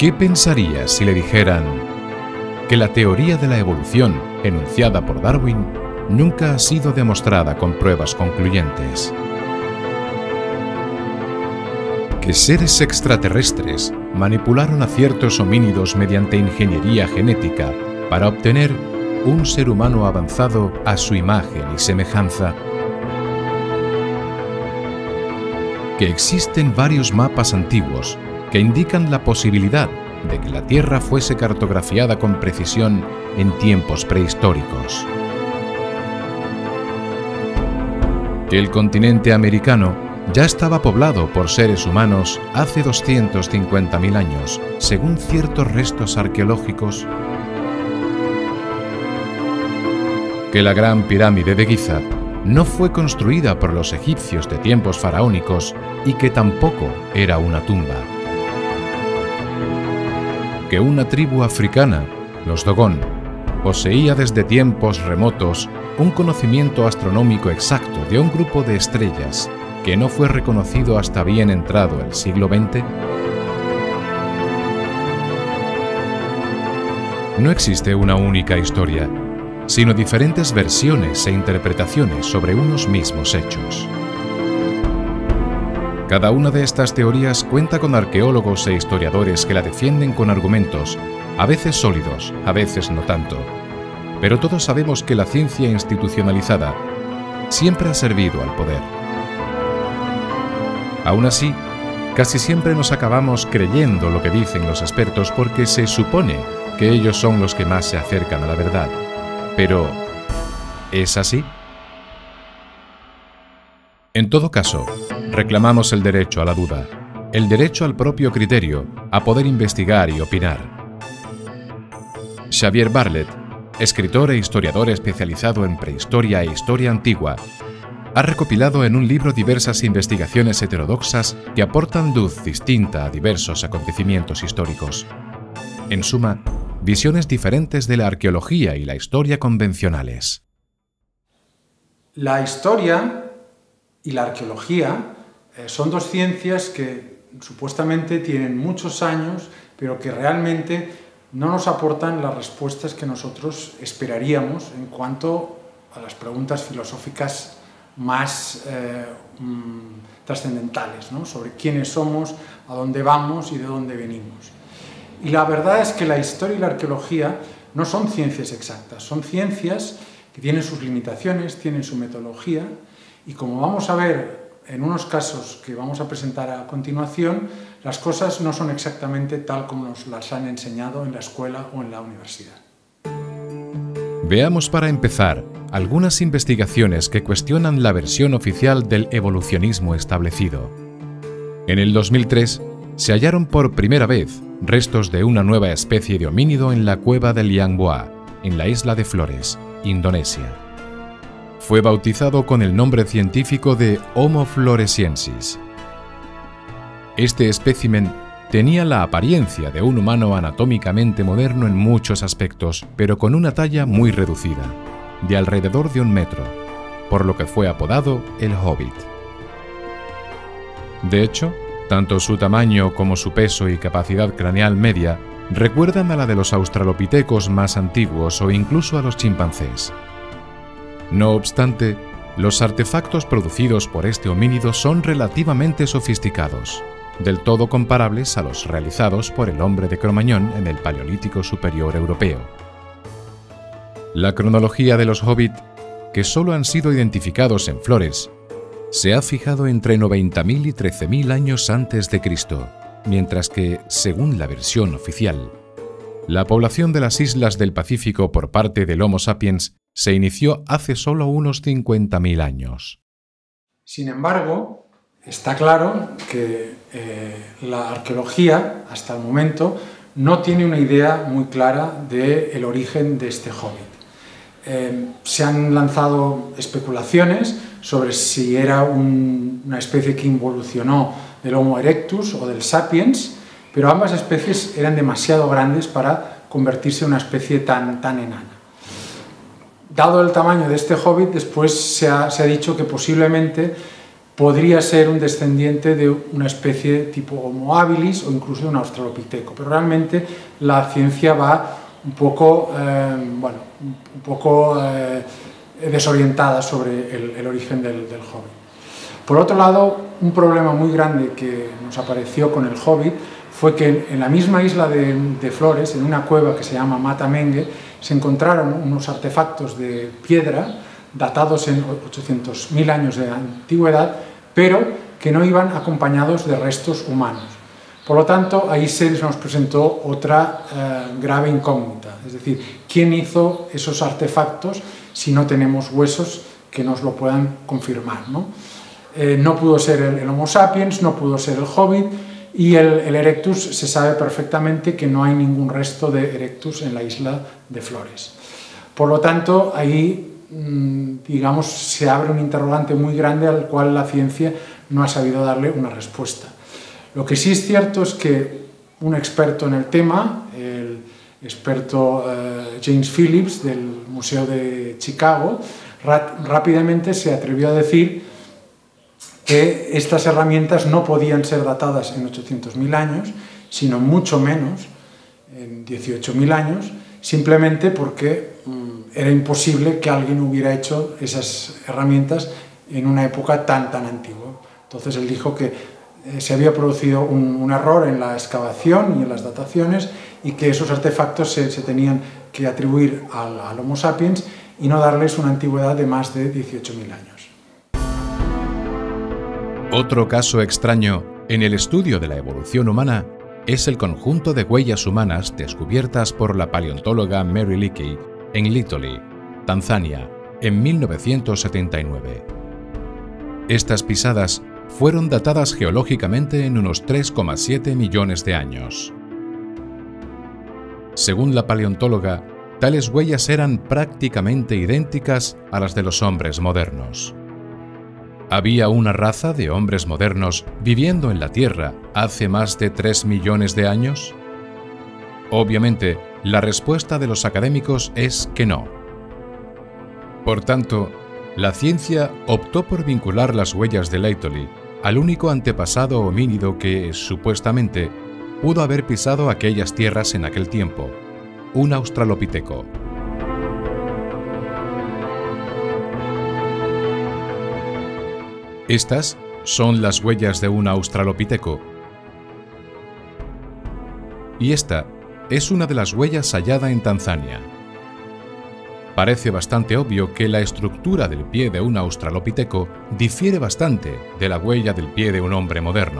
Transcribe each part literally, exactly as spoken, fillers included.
¿Qué pensarías si le dijeran que la teoría de la evolución enunciada por Darwin nunca ha sido demostrada con pruebas concluyentes? Que seres extraterrestres manipularon a ciertos homínidos mediante ingeniería genética para obtener un ser humano avanzado a su imagen y semejanza. Que existen varios mapas antiguos que indican la posibilidad de que la Tierra fuese cartografiada con precisión en tiempos prehistóricos. Que el continente americano ya estaba poblado por seres humanos hace doscientos cincuenta mil años, según ciertos restos arqueológicos. Que la Gran Pirámide de Giza no fue construida por los egipcios de tiempos faraónicos y que tampoco era una tumba. Que una tribu africana, los Dogon, poseía desde tiempos remotos un conocimiento astronómico exacto de un grupo de estrellas que no fue reconocido hasta bien entrado el siglo veinte. No existe una única historia, sino diferentes versiones e interpretaciones sobre unos mismos hechos. Cada una de estas teorías cuenta con arqueólogos e historiadores que la defienden con argumentos, a veces sólidos, a veces no tanto. Pero todos sabemos que la ciencia institucionalizada siempre ha servido al poder. Aún así, casi siempre nos acabamos creyendo lo que dicen los expertos porque se supone que ellos son los que más se acercan a la verdad. Pero, ¿es así? En todo caso, reclamamos el derecho a la duda, el derecho al propio criterio, a poder investigar y opinar. Xavier Bartlett, escritor e historiador especializado en prehistoria e historia antigua, ha recopilado en un libro diversas investigaciones heterodoxas que aportan luz distinta a diversos acontecimientos históricos. En suma, visiones diferentes de la arqueología y la historia convencionales. La historia y la arqueología eh, son dos ciencias que supuestamente tienen muchos años, pero que realmente no nos aportan las respuestas que nosotros esperaríamos en cuanto a las preguntas filosóficas más eh, mm, trascendentales, ¿no? Sobre quiénes somos, a dónde vamos y de dónde venimos. Y la verdad es que la historia y la arqueología no son ciencias exactas, son ciencias que tienen sus limitaciones, tienen su metodología, y como vamos a ver en unos casos que vamos a presentar a continuación, las cosas no son exactamente tal como nos las han enseñado en la escuela o en la universidad. Veamos para empezar algunas investigaciones que cuestionan la versión oficial del evolucionismo establecido. En el dos mil tres se hallaron por primera vez restos de una nueva especie de homínido en la cueva del Liangboa, en la isla de Flores, Indonesia. Fue bautizado con el nombre científico de Homo floresiensis. Este espécimen tenía la apariencia de un humano anatómicamente moderno en muchos aspectos, pero con una talla muy reducida, de alrededor de un metro, por lo que fue apodado el Hobbit. De hecho, tanto su tamaño como su peso y capacidad craneal media recuerdan a la de los australopitecos más antiguos o incluso a los chimpancés. No obstante, los artefactos producidos por este homínido son relativamente sofisticados, del todo comparables a los realizados por el hombre de Cro-Magnon en el Paleolítico Superior Europeo. La cronología de los Hobbit, que solo han sido identificados en Flores, se ha fijado entre noventa mil y trece mil años antes de Cristo, mientras que, según la versión oficial, la población de las islas del Pacífico por parte del Homo sapiens se inició hace solo unos cincuenta mil años. Sin embargo, está claro que eh, la arqueología, hasta el momento, no tiene una idea muy clara del origen de este Hobbit. Eh, se han lanzado especulaciones sobre si era un, una especie que involucionó del Homo erectus o del Sapiens, pero ambas especies eran demasiado grandes para convertirse en una especie tan, tan enana. Dado el tamaño de este Hobbit, después se ha, se ha dicho que posiblemente podría ser un descendiente de una especie tipo Homo habilis o incluso de un australopiteco, pero realmente la ciencia va un poco, eh, bueno, un poco eh, desorientada sobre el, el origen del, del Hobbit. Por otro lado, un problema muy grande que nos apareció con el Hobbit fue que en la misma isla de, de Flores, en una cueva que se llama Mata Mengue, se encontraron unos artefactos de piedra datados en ochocientos mil años de antigüedad, pero que no iban acompañados de restos humanos. Por lo tanto, ahí se nos presentó otra eh, grave incógnita, es decir, ¿quién hizo esos artefactos si no tenemos huesos que nos lo puedan confirmar, ¿no? Eh, no pudo ser el, el Homo sapiens, no pudo ser el Hobbit, y el, el Erectus se sabe perfectamente que no hay ningún resto de Erectus en la isla de Flores. Por lo tanto, ahí, mmm, digamos, se abre un interrogante muy grande al cual la ciencia no ha sabido darle una respuesta. Lo que sí es cierto es que un experto en el tema, el experto eh, James Phillips del Museo de Chicago, rápidamente se atrevió a decir que estas herramientas no podían ser datadas en ochocientos mil años, sino mucho menos, en dieciocho mil años, simplemente porque mmm, era imposible que alguien hubiera hecho esas herramientas en una época tan, tan antigua. Entonces él dijo que eh, se había producido un, un error en la excavación y en las dataciones y que esos artefactos se, se tenían que atribuir al, al Homo sapiens y no darles una antigüedad de más de dieciocho mil años. Otro caso extraño en el estudio de la evolución humana es el conjunto de huellas humanas descubiertas por la paleontóloga Mary Leakey en Litoli, Tanzania, en mil novecientos setenta y nueve. Estas pisadas fueron datadas geológicamente en unos tres coma siete millones de años. Según la paleontóloga, tales huellas eran prácticamente idénticas a las de los hombres modernos. ¿Había una raza de hombres modernos viviendo en la Tierra hace más de tres millones de años? Obviamente, la respuesta de los académicos es que no. Por tanto, la ciencia optó por vincular las huellas de Laetoli al único antepasado homínido que, supuestamente, pudo haber pisado aquellas tierras en aquel tiempo, un australopiteco. Estas son las huellas de un australopiteco. Y esta es una de las huellas hallada en Tanzania. Parece bastante obvio que la estructura del pie de un australopiteco difiere bastante de la huella del pie de un hombre moderno.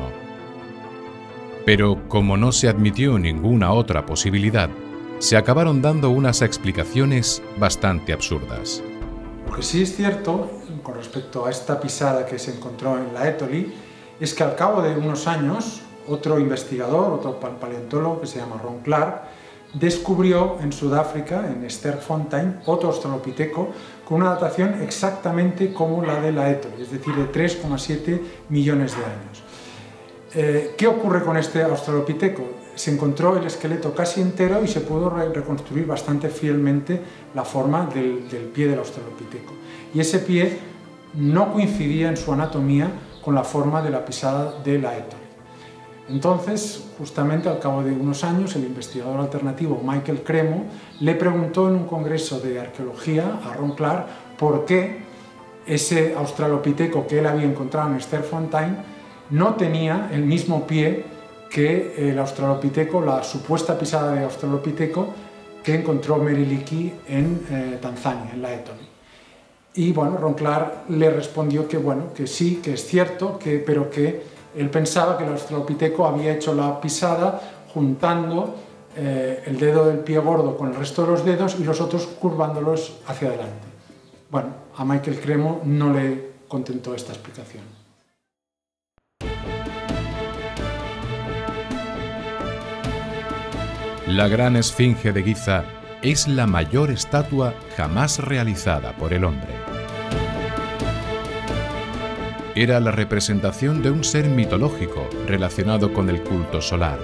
Pero como no se admitió ninguna otra posibilidad, se acabaron dando unas explicaciones bastante absurdas. Lo que sí es cierto, con respecto a esta pisada que se encontró en Laetoli, es que al cabo de unos años, otro investigador, otro paleontólogo que se llama Ron Clark, descubrió en Sudáfrica, en Sterkfontein, otro australopiteco con una datación exactamente como la de Laetoli, es decir, de tres coma siete millones de años. Eh, ¿Qué ocurre con este australopiteco? Se encontró el esqueleto casi entero y se pudo re reconstruir bastante fielmente la forma del, del pie del australopiteco. Y ese pie no coincidía en su anatomía con la forma de la pisada de Laetoli. Entonces, justamente al cabo de unos años, el investigador alternativo Michael Cremo le preguntó en un congreso de arqueología a Ron Clark por qué ese australopiteco que él había encontrado en Sterkfontein no tenía el mismo pie que el australopiteco, la supuesta pisada de australopiteco que encontró Mary Leakey en eh, Tanzania, en Laetoli. Y bueno, Ron Clark le respondió que bueno, que sí, que es cierto, que, pero que él pensaba que el australopiteco había hecho la pisada juntando eh, el dedo del pie gordo con el resto de los dedos y los otros curvándolos hacia adelante. Bueno, a Michael Cremo no le contentó esta explicación. La gran esfinge de Giza es la mayor estatua jamás realizada por el hombre. Era la representación de un ser mitológico relacionado con el culto solar.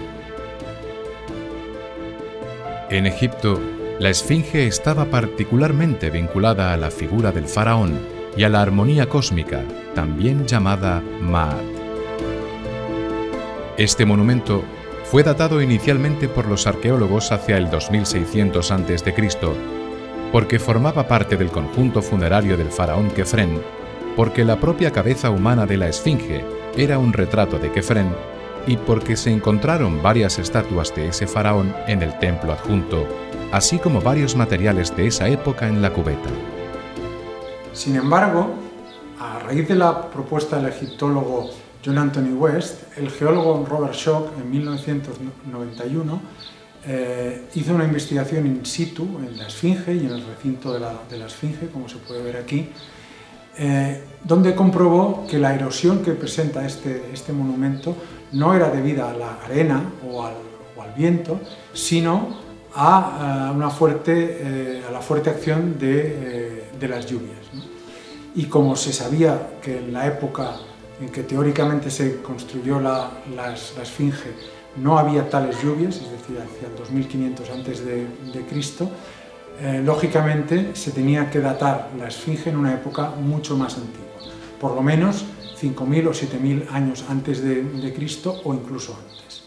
En Egipto, la esfinge estaba particularmente vinculada a la figura del faraón y a la armonía cósmica, también llamada Ma'at. Este monumento fue datado inicialmente por los arqueólogos hacia el dos mil seiscientos antes de Cristo, porque formaba parte del conjunto funerario del faraón Kefren, porque la propia cabeza humana de la esfinge era un retrato de Kefren y porque se encontraron varias estatuas de ese faraón en el templo adjunto, así como varios materiales de esa época en la cubeta. Sin embargo, a raíz de la propuesta del egiptólogo John Anthony West, el geólogo Robert Schoch en mil novecientos noventa y uno eh, hizo una investigación in situ en la esfinge y en el recinto de la, de la esfinge, como se puede ver aquí, eh, donde comprobó que la erosión que presenta este, este monumento no era debida a la arena o al, o al viento, sino a, a, una fuerte, eh, a la fuerte acción de, eh, de las lluvias, ¿no? Y como se sabía que en la época en que teóricamente se construyó la, la, la esfinge no había tales lluvias, es decir, hacia el dos mil quinientos antes de, de Cristo, eh, lógicamente se tenía que datar la esfinge en una época mucho más antigua, por lo menos cinco mil o siete mil años antes de, de Cristo o incluso antes.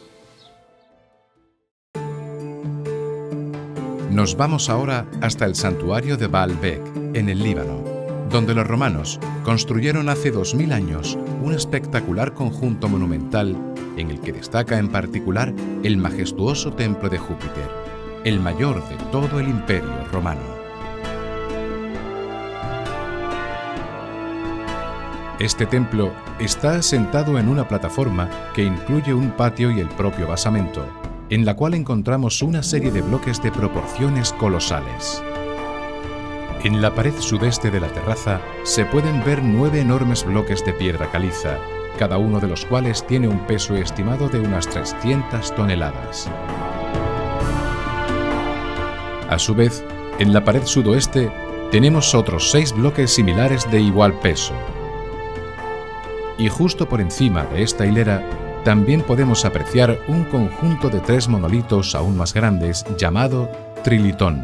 Nos vamos ahora hasta el santuario de Baalbek, en el Líbano, donde los romanos construyeron hace dos mil años un espectacular conjunto monumental en el que destaca en particular el majestuoso templo de Júpiter, el mayor de todo el Imperio Romano. Este templo está asentado en una plataforma que incluye un patio y el propio basamento, en la cual encontramos una serie de bloques de proporciones colosales. En la pared sudeste de la terraza se pueden ver nueve enormes bloques de piedra caliza, cada uno de los cuales tiene un peso estimado de unas trescientas toneladas. A su vez, en la pared sudoeste tenemos otros seis bloques similares de igual peso. Y justo por encima de esta hilera también podemos apreciar un conjunto de tres monolitos aún más grandes llamado Trilitón.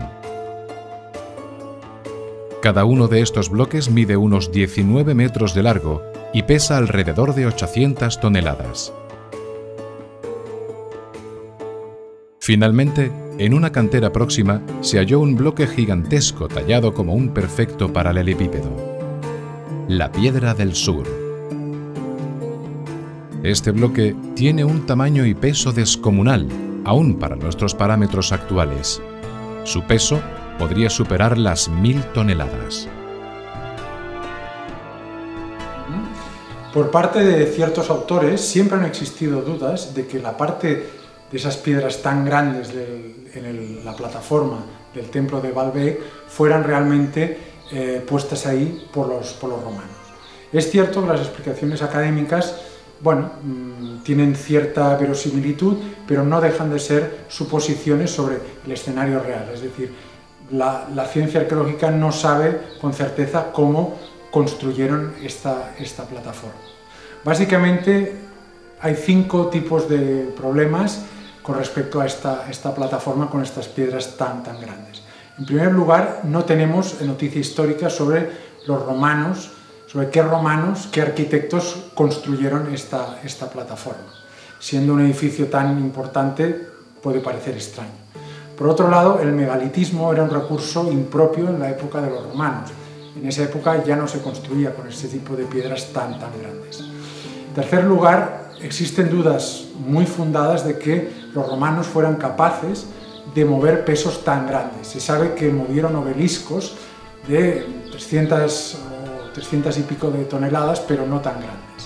Cada uno de estos bloques mide unos diecinueve metros de largo y pesa alrededor de ochocientas toneladas. Finalmente, en una cantera próxima se halló un bloque gigantesco tallado como un perfecto paralelepípedo, la Piedra del Sur. Este bloque tiene un tamaño y peso descomunal, aún para nuestros parámetros actuales. Su peso podría superar las mil toneladas. Por parte de ciertos autores siempre han existido dudas de que la parte de esas piedras tan grandes del, en el, la plataforma del templo de Baalbek fueran realmente eh, puestas ahí por los, por los romanos. Es cierto que las explicaciones académicas, bueno, mmm, tienen cierta verosimilitud, pero no dejan de ser suposiciones sobre el escenario real, es decir, La, la ciencia arqueológica no sabe con certeza cómo construyeron esta, esta plataforma. Básicamente hay cinco tipos de problemas con respecto a esta, esta plataforma con estas piedras tan, tan grandes. En primer lugar, no tenemos noticia histórica sobre los romanos, sobre qué romanos, qué arquitectos construyeron esta, esta plataforma. Siendo un edificio tan importante, puede parecer extraño. Por otro lado, el megalitismo era un recurso impropio en la época de los romanos. En esa época ya no se construía con este tipo de piedras tan, tan grandes. En tercer lugar, existen dudas muy fundadas de que los romanos fueran capaces de mover pesos tan grandes. Se sabe que movieron obeliscos de trescientas o trescientas y pico de toneladas, pero no tan grandes.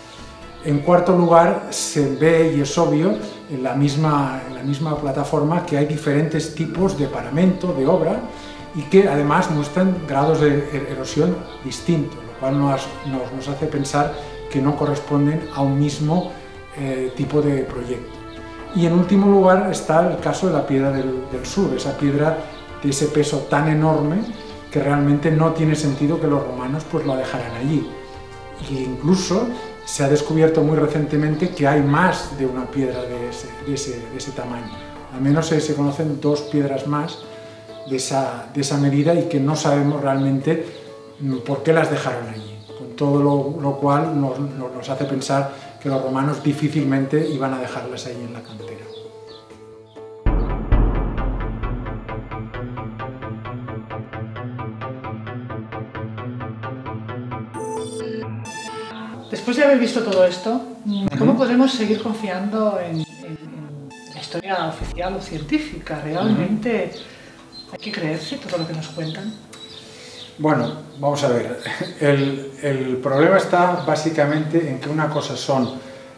En cuarto lugar, se ve y es obvio en la misma, en la misma plataforma que hay diferentes tipos de paramento, de obra, y que además muestran grados de erosión distintos, lo cual nos, nos, nos hace pensar que no corresponden a un mismo eh, tipo de proyecto. Y en último lugar está el caso de la piedra del, del sur, esa piedra de ese peso tan enorme que realmente no tiene sentido que los romanos pues, lo dejaran allí. E incluso se ha descubierto muy recientemente que hay más de una piedra de ese, de ese, de ese tamaño. Al menos se, se conocen dos piedras más de esa, de esa medida y que no sabemos realmente por qué las dejaron allí. Con todo lo, lo cual nos, nos hace pensar que los romanos difícilmente iban a dejarlas allí en la cantera. Después de haber visto todo esto, ¿cómo podremos seguir confiando en, en, en la historia oficial o científica? ¿Realmente hay que creerse todo lo que nos cuentan? Bueno, vamos a ver. El, el problema está básicamente en que una cosa son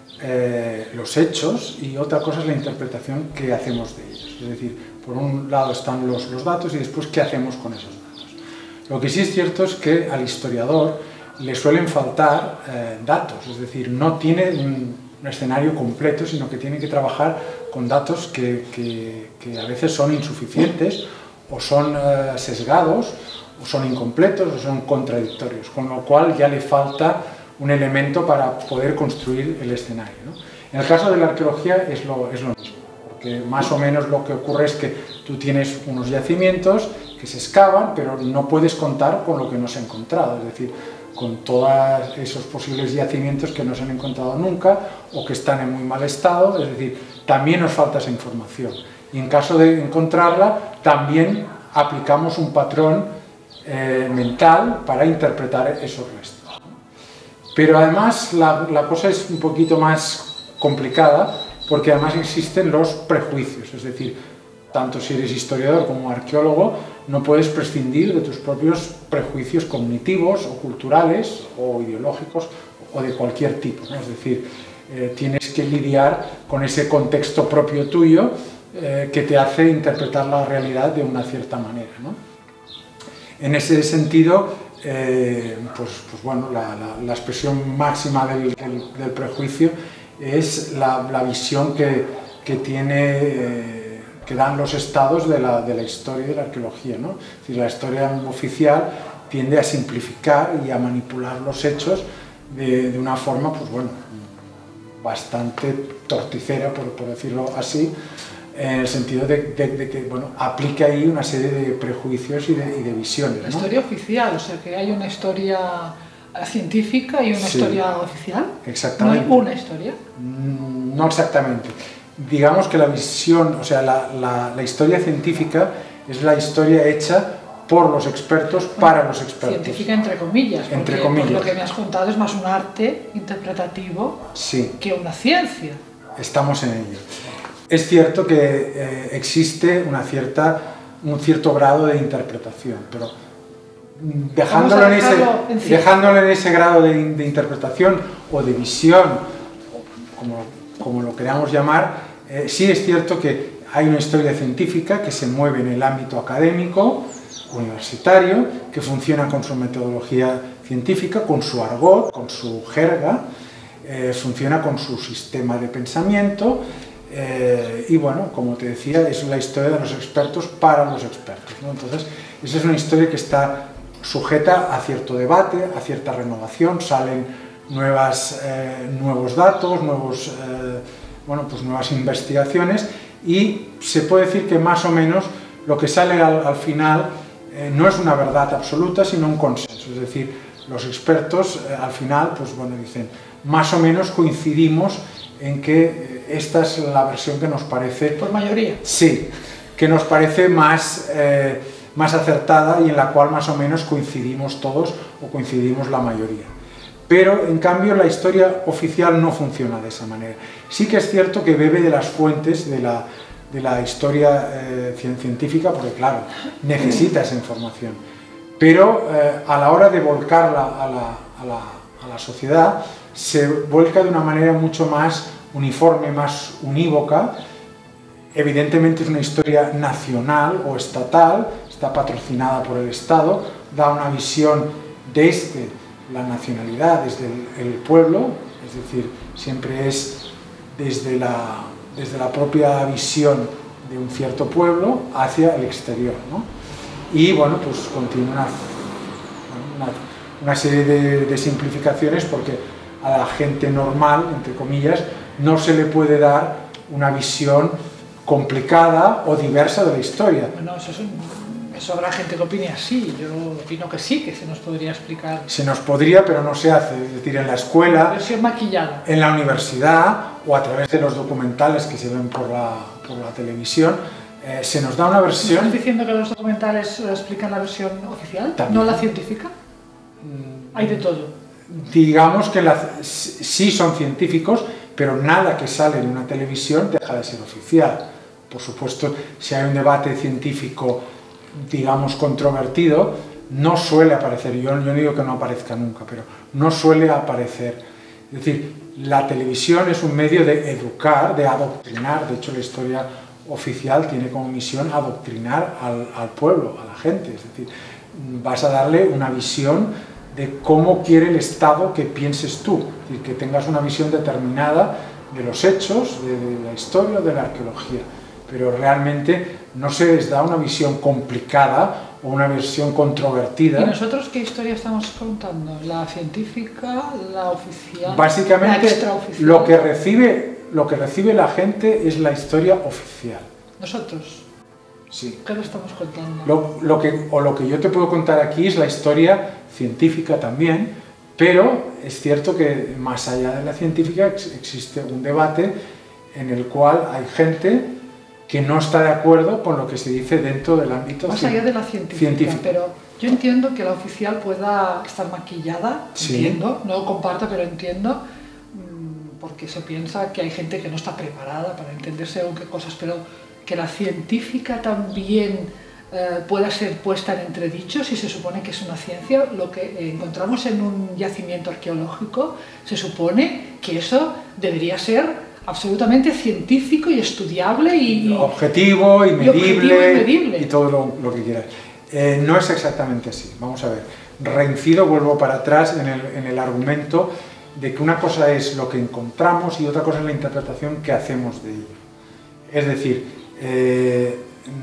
eh, los hechos y otra cosa es la interpretación que hacemos de ellos. Es decir, por un lado están los, los datos y después qué hacemos con esos datos. Lo que sí es cierto es que al historiador le suelen faltar eh, datos, es decir, no tiene un, un escenario completo, sino que tiene que trabajar con datos que, que, que a veces son insuficientes o son eh, sesgados, o son incompletos o son contradictorios, con lo cual ya le falta un elemento para poder construir el escenario, ¿no? En el caso de la arqueología es lo, es lo mismo, porque más o menos lo que ocurre es que tú tienes unos yacimientos que se excavan, pero no puedes contar con lo que no se ha encontrado, es decir, con todos esos posibles yacimientos que no se han encontrado nunca o que están en muy mal estado, es decir, también nos falta esa información. Y en caso de encontrarla, también aplicamos un patrón eh, mental para interpretar esos restos. Pero además la, la cosa es un poquito más complicada, porque además existen los prejuicios, es decir, tanto si eres historiador como arqueólogo, no puedes prescindir de tus propios prejuicios cognitivos o culturales o ideológicos o de cualquier tipo, ¿no? Es decir, eh, tienes que lidiar con ese contexto propio tuyo eh, que te hace interpretar la realidad de una cierta manera, ¿no? En ese sentido, eh, pues, pues bueno, la, la, la expresión máxima del, del, del prejuicio es la, la visión que, que tiene... Eh, que dan los estados de la, de la historia y de la arqueología, ¿no? Es decir, la historia oficial tiende a simplificar y a manipular los hechos de, de una forma, pues bueno, bastante torticera, por, por decirlo así, en el sentido de, de, de que, bueno, aplica ahí una serie de prejuicios y de, y de visiones, ¿no? La historia oficial, o sea, que hay una historia científica y una sí. historia oficial. Exactamente. ¿No hay una historia? No exactamente. Digamos que la visión, o sea, la, la, la historia científica es la historia hecha por los expertos, bueno, para los expertos. Científica entre comillas, porque entre comillas. Por lo que me has contado es más un arte interpretativo sí. que una ciencia. Estamos en ello. Es cierto que eh, existe una cierta, un cierto grado de interpretación, pero dejándolo, en ese, en, dejándolo en ese grado de, de interpretación o de visión, como, como lo queramos llamar, eh, sí es cierto que hay una historia científica que se mueve en el ámbito académico, universitario, que funciona con su metodología científica, con su argot, con su jerga, eh, funciona con su sistema de pensamiento, eh, y bueno, como te decía, es la historia de los expertos para los expertos, ¿no? Entonces, esa es una historia que está sujeta a cierto debate, a cierta renovación, salen nuevas, eh, nuevos datos, nuevos, eh, bueno, pues nuevas investigaciones, y se puede decir que más o menos lo que sale al, al final eh, no es una verdad absoluta, sino un consenso. Es decir, los expertos eh, al final, pues bueno, dicen, más o menos coincidimos en que eh, esta es la versión que nos parece... ¿Por mayoría? Sí, que nos parece más, eh, más acertada y en la cual más o menos coincidimos todos o coincidimos la mayoría. Pero, en cambio, la historia oficial no funciona de esa manera. Sí que es cierto que bebe de las fuentes de la, de la historia eh, científica, porque, claro, necesita esa información. Pero, eh, a la hora de volcarla a la, a, la, a la sociedad, se vuelca de una manera mucho más uniforme, más unívoca. Evidentemente es una historia nacional o estatal, está patrocinada por el Estado, da una visión desde la nacionalidad, desde el, el pueblo, es decir, siempre es desde la, desde la propia visión de un cierto pueblo hacia el exterior, ¿no? Y bueno, pues contiene una, una, una serie de, de simplificaciones, porque a la gente normal, entre comillas, no se le puede dar una visión complicada o diversa de la historia. Bueno, eso es un... Eso habrá gente que opine así, yo opino que sí, que se nos podría explicar. Se nos podría, pero no se hace, es decir, en la escuela, Versión maquillada. En la universidad o a través de los documentales que se ven por la, por la televisión, eh, se nos da una versión... ¿Estás diciendo que los documentales explican la versión oficial, También. no la científica? Hay de todo. Digamos que la, sí son científicos, pero nada que sale en una televisión deja de ser oficial. Por supuesto, si hay un debate científico, digamos, controvertido, no suele aparecer, yo, yo no digo que no aparezca nunca, pero no suele aparecer. Es decir, la televisión es un medio de educar, de adoctrinar, de hecho la historia oficial tiene como misión adoctrinar al, al pueblo, a la gente, es decir, vas a darle una visión de cómo quiere el Estado que pienses tú, es decir, que tengas una visión determinada de los hechos, de, de la historia, de la arqueología, pero realmente no se les da una visión complicada o una versión controvertida. ¿Y nosotros qué historia estamos contando? ¿La científica, la oficial, Básicamente, la extraoficial? Lo que recibe, lo que recibe la gente es la historia oficial. ¿Nosotros? Sí. ¿Qué le estamos contando? Lo, lo que, o lo que yo te puedo contar aquí es la historia científica también, pero es cierto que más allá de la científica ex, existe un debate en el cual hay gente que no está de acuerdo con lo que se dice dentro del ámbito más allá de la científica, científico. Pero yo entiendo que la oficial pueda estar maquillada, sí. entiendo, no lo comparto, pero entiendo, porque se piensa que hay gente que no está preparada para entender según qué cosas, pero que la científica también eh, pueda ser puesta en entredicho si se supone que es una ciencia. Lo que encontramos en un yacimiento arqueológico, se supone que eso debería ser absolutamente científico y estudiable y... Objetivo y medible, y, objetivo y, medible. y todo lo, lo que quieras. Eh, no es exactamente así, vamos a ver. Reincido, vuelvo para atrás en el, en el argumento de que una cosa es lo que encontramos y otra cosa es la interpretación que hacemos de ello. Es decir, eh,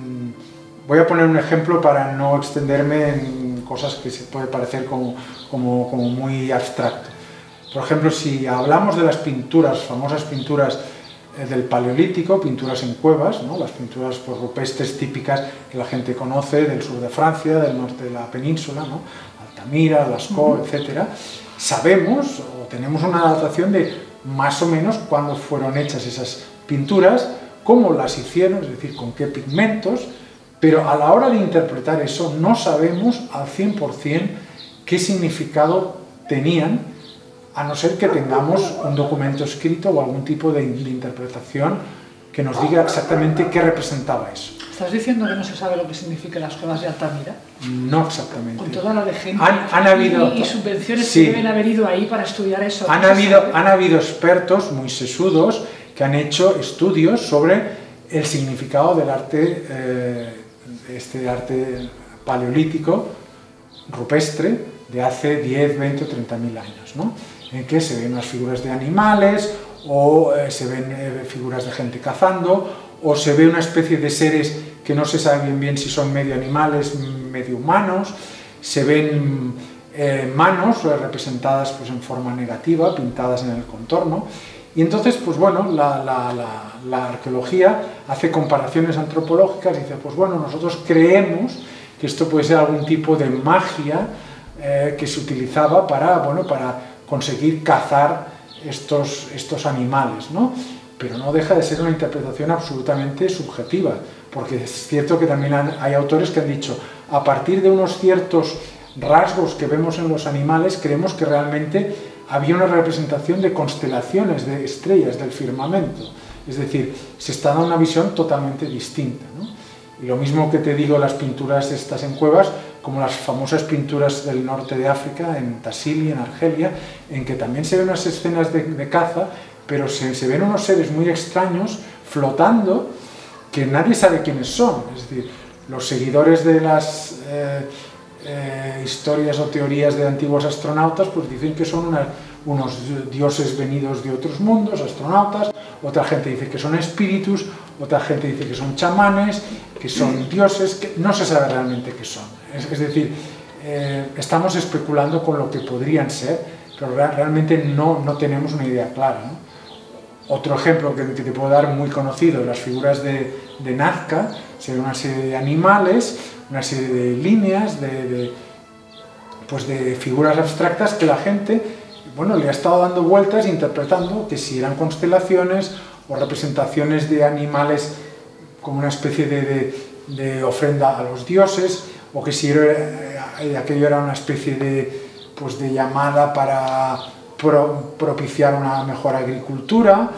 voy a poner un ejemplo para no extenderme en cosas que se puede parecer como, como, como muy abstracto. Por ejemplo, si hablamos de las pinturas, famosas pinturas del Paleolítico, pinturas en cuevas, ¿no? Las pinturas pues, rupestres típicas que la gente conoce del sur de Francia, del norte de la península, ¿no? Altamira, Lascaux, etcétera. Sabemos o tenemos una datación de más o menos cuándo fueron hechas esas pinturas, cómo las hicieron, es decir, con qué pigmentos, pero a la hora de interpretar eso no sabemos al cien por cien qué significado tenían, a no ser que tengamos un documento escrito o algún tipo de, de interpretación que nos diga exactamente qué representaba eso. ¿Estás diciendo que no se sabe lo que significan las cuevas de Altamira? No exactamente. Con toda la de gente han, han habido, y, y subvenciones sí, que deben haber ido ahí para estudiar eso. Han, ¿No habido, han habido expertos muy sesudos que han hecho estudios sobre el significado del arte, eh, este arte paleolítico, rupestre, de hace diez, veinte o treinta mil años, ¿no? En que se ven unas figuras de animales, o eh, se ven eh, figuras de gente cazando, o se ve una especie de seres que no se sabe bien bien si son medio animales, medio humanos, se ven eh, manos representadas pues, en forma negativa, pintadas en el contorno, y entonces, pues bueno, la, la, la, la arqueología hace comparaciones antropológicas y dice, pues bueno, nosotros creemos que esto puede ser algún tipo de magia eh, que se utilizaba para, bueno, para conseguir cazar estos, estos animales, ¿no? Pero no deja de ser una interpretación absolutamente subjetiva, porque es cierto que también han, hay autores que han dicho, a partir de unos ciertos rasgos que vemos en los animales, creemos que realmente había una representación de constelaciones, de estrellas, del firmamento. Es decir, se está dando una visión totalmente distinta, ¿no? Y lo mismo que te digo las pinturas estas en cuevas, como las famosas pinturas del norte de África, en Tassili, en Argelia, en que también se ven unas escenas de, de caza, pero se, se ven unos seres muy extraños flotando que nadie sabe quiénes son. Es decir, los seguidores de las eh, eh, historias o teorías de antiguos astronautas pues dicen que son una, unos dioses venidos de otros mundos, astronautas, otra gente dice que son espíritus, otra gente dice que son chamanes, que son dioses, que no se sabe realmente qué son. Es, es decir, eh, estamos especulando con lo que podrían ser, pero realmente no, no tenemos una idea clara, ¿no? otro ejemplo que, que te puedo dar muy conocido, las figuras de, de Nazca, sería una serie de animales, una serie de líneas, de, de, pues de figuras abstractas que la gente, bueno, le ha estado dando vueltas interpretando que si eran constelaciones o representaciones de animales como una especie de, de, de ofrenda a los dioses, o que si era, aquello era una especie de, pues de llamada para pro, propiciar una mejor agricultura.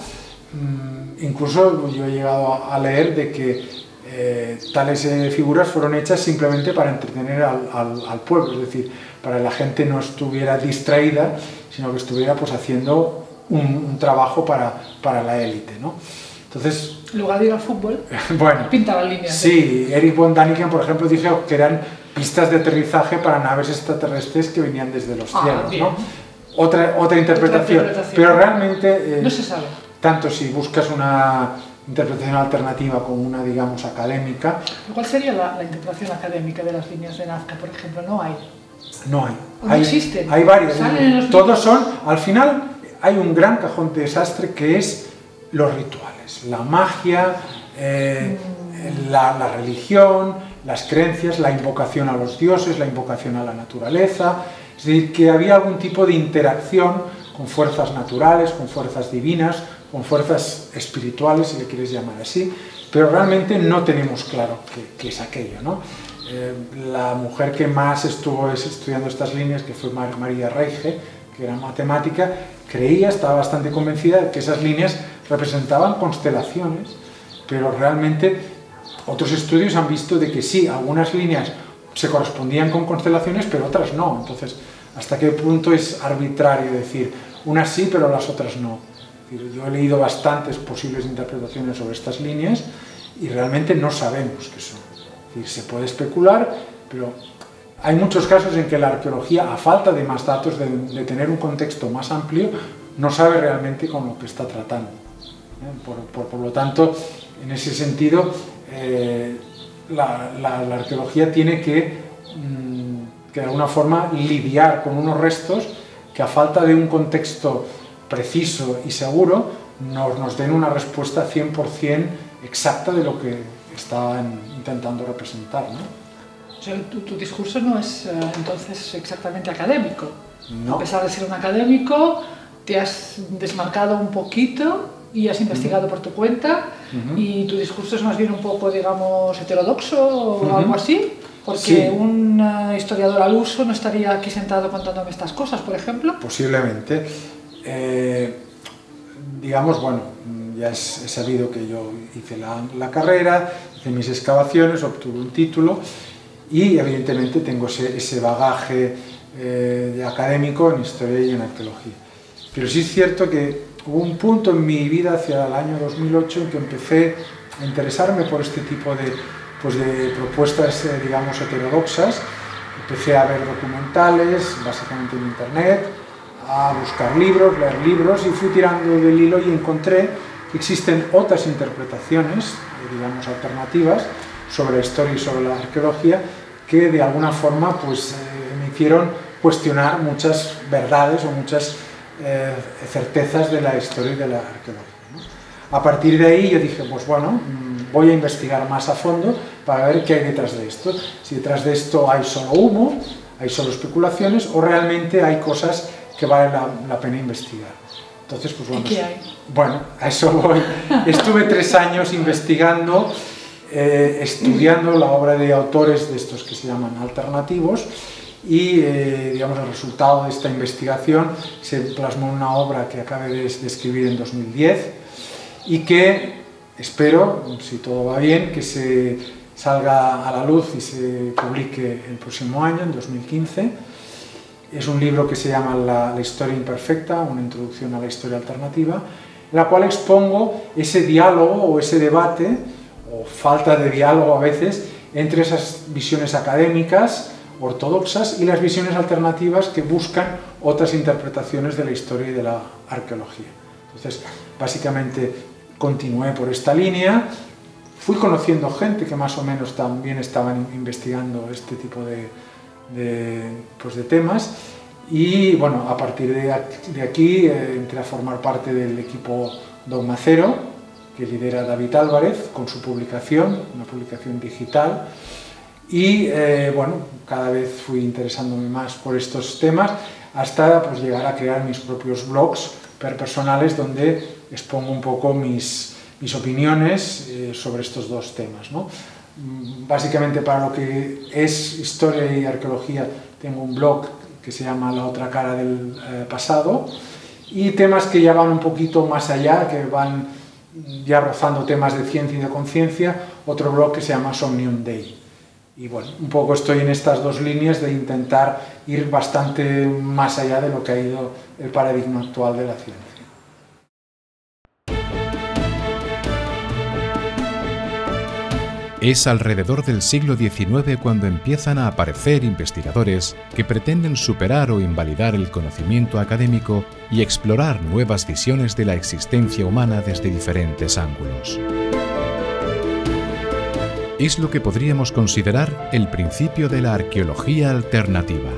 Incluso yo he llegado a leer de que eh, tales eh, figuras fueron hechas simplemente para entretener al, al, al pueblo, es decir, para que la gente no estuviera distraída, sino que estuviera pues haciendo un, un trabajo para, para la élite, ¿no? Entonces, en lugar de ir al fútbol, bueno, pintaban líneas. Sí, ¿eh? Erich von Däniken, por ejemplo, dijo que eran pistas de aterrizaje para naves extraterrestres que venían desde los cielos, ah, ¿no? Otra, otra, interpretación. otra interpretación, pero realmente eh, no se sabe. Tanto si buscas una interpretación alternativa como una, digamos, académica. ¿Cuál sería la, la interpretación académica de las líneas de Nazca, por ejemplo? No hay. No hay. No hay, existen. Hay varias. Todos libros? son, al final, hay un gran cajón de desastre que es los rituales, la magia, eh, mm. la, la religión, las creencias, la invocación a los dioses, la invocación a la naturaleza. Es decir, que había algún tipo de interacción con fuerzas naturales, con fuerzas divinas, con fuerzas espirituales, si le quieres llamar así, pero realmente no tenemos claro qué, qué es aquello, ¿no? Eh, la mujer que más estuvo estudiando estas líneas, que fue María Reiche, que era matemática, creía, estaba bastante convencida de que esas líneas representaban constelaciones, pero realmente otros estudios han visto de que sí, algunas líneas se correspondían con constelaciones, pero otras no. Entonces, ¿hasta qué punto es arbitrario decir unas sí, pero las otras no? Yo he leído bastantes posibles interpretaciones sobre estas líneas y realmente no sabemos qué son. Es decir, se puede especular, pero hay muchos casos en que la arqueología, a falta de más datos, de, de tener un contexto más amplio, no sabe realmente con lo que está tratando. ¿Eh? Por, por, por lo tanto, en ese sentido, eh, la, la, la arqueología tiene que, mmm, que de alguna forma lidiar con unos restos que a falta de un contexto preciso y seguro nos, nos den una respuesta cien por cien exacta de lo que estaban intentando representar, ¿no? O sea, tu, tu discurso no es uh, entonces exactamente académico. No. A pesar de ser un académico, te has desmarcado un poquito y has investigado uh-huh. por tu cuenta, uh-huh. y tu discurso es más bien un poco, digamos, heterodoxo o uh-huh. algo así, porque sí. un uh, historiador al uso no estaría aquí sentado contándome estas cosas, por ejemplo. Posiblemente. Eh, digamos, bueno, ya es, es sabido que yo hice la, la carrera, hice mis excavaciones, obtuve un título y evidentemente tengo ese, ese bagaje eh, académico en historia y en arqueología. Pero sí es cierto que hubo un punto en mi vida hacia el año dos mil ocho en que empecé a interesarme por este tipo de, pues de propuestas, eh, digamos, heterodoxas. Empecé a ver documentales, básicamente en internet, a buscar libros, leer libros, y fui tirando del hilo y encontré que existen otras interpretaciones, digamos, alternativas sobre la historia y sobre la arqueología que de alguna forma pues, eh, me hicieron cuestionar muchas verdades o muchas eh, certezas de la historia y de la arqueología, ¿no? A partir de ahí yo dije, pues bueno, voy a investigar más a fondo para ver qué hay detrás de esto. Si detrás de esto hay solo humo, hay solo especulaciones, o realmente hay cosas que vale la, la pena investigar. Entonces, pues bueno, ¿y qué hay? Bueno, a eso voy. Estuve tres años investigando, eh, estudiando la obra de autores de estos que se llaman alternativos, y eh, digamos, el resultado de esta investigación se plasmó en una obra que acabé de, de escribir en dos mil diez y que espero, si todo va bien, que se salga a la luz y se publique el próximo año, en dos mil quince. Es un libro que se llama La, la historia imperfecta, una introducción a la historia alternativa, en la cual expongo ese diálogo o ese debate, o falta de diálogo a veces, entre esas visiones académicas, ortodoxas, y las visiones alternativas que buscan otras interpretaciones de la historia y de la arqueología. Entonces, básicamente, continué por esta línea, fui conociendo gente que más o menos también estaban investigando este tipo de, de, pues de temas, y bueno, a partir de aquí, de aquí eh, entré a formar parte del equipo Dogma Cero, que lidera David Álvarez con su publicación, una publicación digital. Y eh, bueno, cada vez fui interesándome más por estos temas hasta pues, llegar a crear mis propios blogs personales donde expongo un poco mis, mis opiniones eh, sobre estos dos temas, ¿no? Básicamente para lo que es historia y arqueología tengo un blog que se llama La otra cara del eh, pasado, y temas que ya van un poquito más allá, que van ya rozando temas de ciencia y de conciencia, otro blog que se llama Somnium Dei. Y bueno, un poco estoy en estas dos líneas de intentar ir bastante más allá de lo que ha ido el paradigma actual de la ciencia. Es alrededor del siglo diecinueve cuando empiezan a aparecer investigadores que pretenden superar o invalidar el conocimiento académico y explorar nuevas visiones de la existencia humana desde diferentes ángulos. Es lo que podríamos considerar el principio de la arqueología alternativa.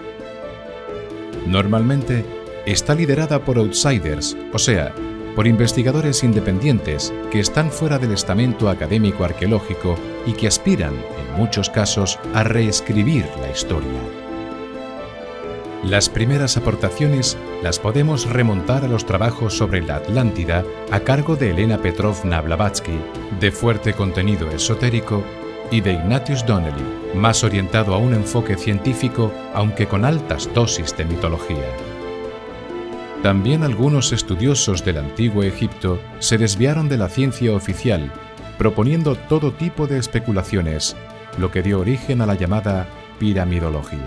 Normalmente está liderada por outsiders, o sea, por investigadores independientes que están fuera del estamento académico arqueológico y que aspiran, en muchos casos, a reescribir la historia. Las primeras aportaciones las podemos remontar a los trabajos sobre la Atlántida a cargo de Elena Petrovna Blavatsky, de fuerte contenido esotérico, y de Ignatius Donnelly, más orientado a un enfoque científico, aunque con altas dosis de mitología. También algunos estudiosos del antiguo Egipto se desviaron de la ciencia oficial, proponiendo todo tipo de especulaciones, lo que dio origen a la llamada piramidología.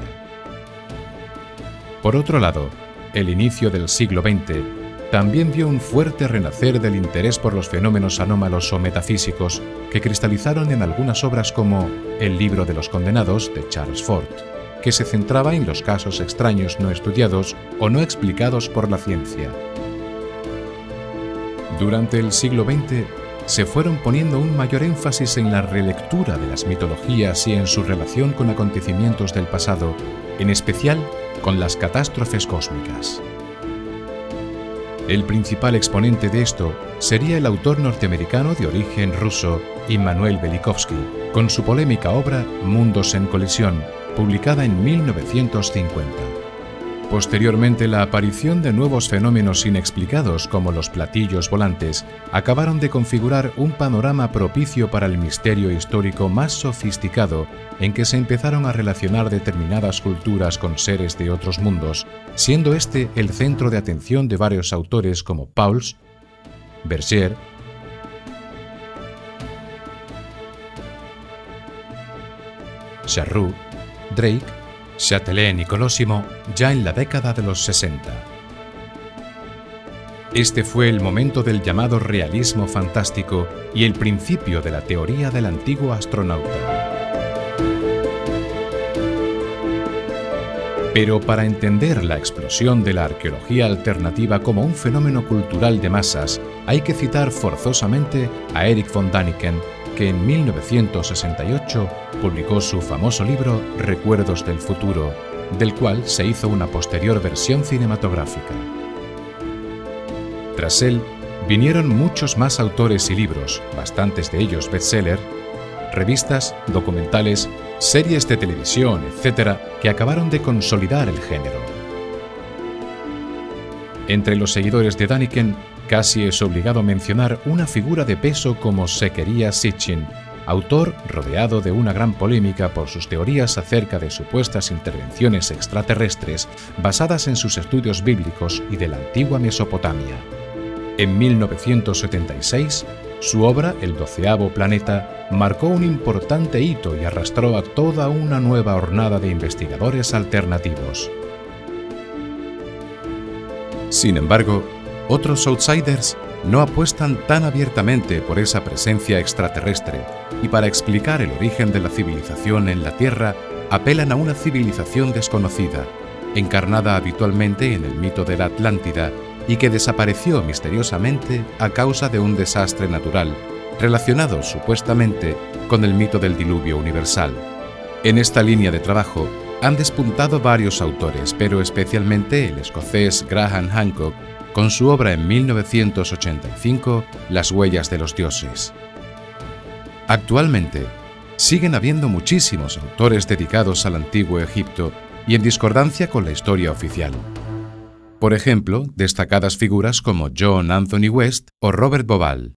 Por otro lado, el inicio del siglo veinte también vio un fuerte renacer del interés por los fenómenos anómalos o metafísicos que cristalizaron en algunas obras como El libro de los condenados de Charles Fort, que se centraba en los casos extraños no estudiados o no explicados por la ciencia. Durante el siglo veinte se fueron poniendo un mayor énfasis en la relectura de las mitologías y en su relación con acontecimientos del pasado, en especial con las catástrofes cósmicas. El principal exponente de esto sería el autor norteamericano de origen ruso, Immanuel Velikovsky, con su polémica obra Mundos en colisión, publicada en mil novecientos cincuenta. Posteriormente, la aparición de nuevos fenómenos inexplicados como los platillos volantes acabaron de configurar un panorama propicio para el misterio histórico más sofisticado en que se empezaron a relacionar determinadas culturas con seres de otros mundos, siendo este el centro de atención de varios autores como Pauls, Berger, Charroux, Drake, Châtelet y Colosimo ya en la década de los sesenta. Este fue el momento del llamado realismo fantástico y el principio de la teoría del antiguo astronauta. Pero para entender la explosión de la arqueología alternativa como un fenómeno cultural de masas, hay que citar forzosamente a Erich von Däniken, que en mil novecientos sesenta y ocho publicó su famoso libro Recuerdos del futuro, del cual se hizo una posterior versión cinematográfica. Tras él, vinieron muchos más autores y libros, bastantes de ellos bestseller, revistas, documentales, series de televisión, etcétera, que acabaron de consolidar el género. Entre los seguidores de Däniken, casi es obligado mencionar una figura de peso como Zecharia Sitchin, autor rodeado de una gran polémica por sus teorías acerca de supuestas intervenciones extraterrestres basadas en sus estudios bíblicos y de la antigua Mesopotamia. En mil novecientos setenta y seis, su obra, El doceavo planeta, marcó un importante hito y arrastró a toda una nueva hornada de investigadores alternativos. Sin embargo, otros outsiders no apuestan tan abiertamente por esa presencia extraterrestre y para explicar el origen de la civilización en la Tierra apelan a una civilización desconocida, encarnada habitualmente en el mito de la Atlántida y que desapareció misteriosamente a causa de un desastre natural, relacionado supuestamente con el mito del diluvio universal. En esta línea de trabajo han despuntado varios autores, pero especialmente el escocés Graham Hancock, con su obra en mil novecientos ochenta y cinco, Las huellas de los dioses. Actualmente, siguen habiendo muchísimos autores dedicados al antiguo Egipto y en discordancia con la historia oficial. Por ejemplo, destacadas figuras como John Anthony West o Robert Bauval.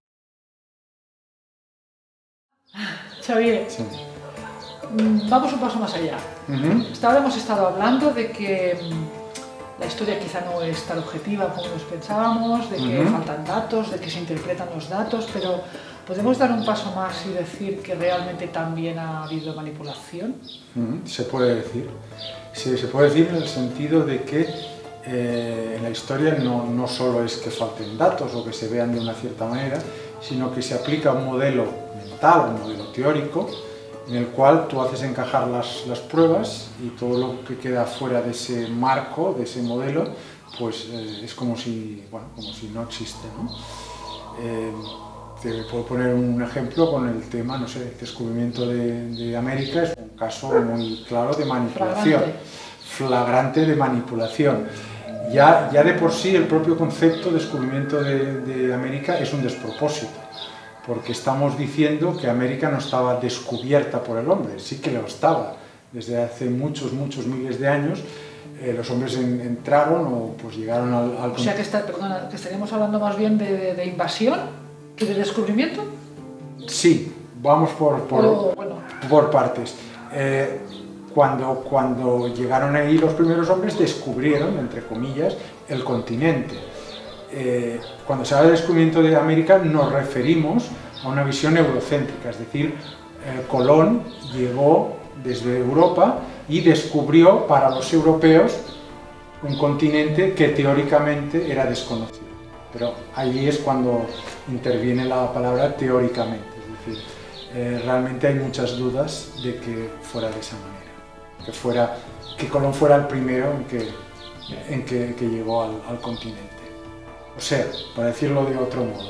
Xavier, Sí. vamos un paso más allá. Uh-huh. Hasta ahora hemos estado hablando de que la historia quizá no es tan objetiva como nos pensábamos, de que Uh-huh. faltan datos, de que se interpretan los datos, pero ¿podemos dar un paso más y decir que realmente también ha habido manipulación? Uh-huh. Se puede decir. Sí, se puede decir en el sentido de que eh, en la historia no, no solo es que falten datos o que se vean de una cierta manera, sino que se aplica un modelo mental, un modelo teórico, en el cual tú haces encajar las, las pruebas y todo lo que queda fuera de ese marco, de ese modelo, pues eh, es como si, bueno, como si no existe, ¿no? Eh, te puedo poner un ejemplo con el tema, no sé, el descubrimiento de, de América, es un caso muy claro de manipulación, flagrante, flagrante de manipulación. Ya, ya de por sí el propio concepto de descubrimiento de, de América es un despropósito, porque estamos diciendo que América no estaba descubierta por el hombre, sí que lo estaba. Desde hace muchos, muchos miles de años eh, los hombres en, entraron o pues llegaron al... al o sea que, está, perdona, que estaríamos hablando más bien de, de, de invasión que de descubrimiento. Sí, vamos por, por, o, bueno. por partes. Eh, cuando, cuando llegaron ahí los primeros hombres descubrieron, entre comillas, el continente. Eh, cuando se habla de descubrimiento de América nos referimos a una visión eurocéntrica, es decir, eh, Colón llegó desde Europa y descubrió para los europeos un continente que teóricamente era desconocido. Pero ahí es cuando interviene la palabra teóricamente, es decir, eh, realmente hay muchas dudas de que fuera de esa manera, que, fuera, que Colón fuera el primero en que, en que, que llegó al, al continente. O sea, para decirlo de otro modo,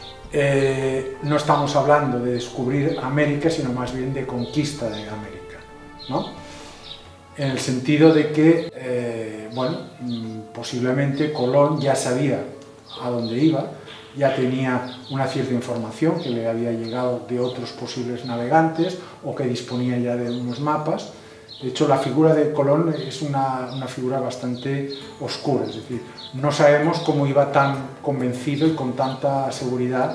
eh, no estamos hablando de descubrir América, sino más bien de conquista de América, ¿no? En el sentido de que, eh, bueno, posiblemente Colón ya sabía a dónde iba, ya tenía una cierta información que le había llegado de otros posibles navegantes o que disponía ya de unos mapas. De hecho, la figura de Colón es una, una figura bastante oscura, es decir, no sabemos cómo iba tan convencido y con tanta seguridad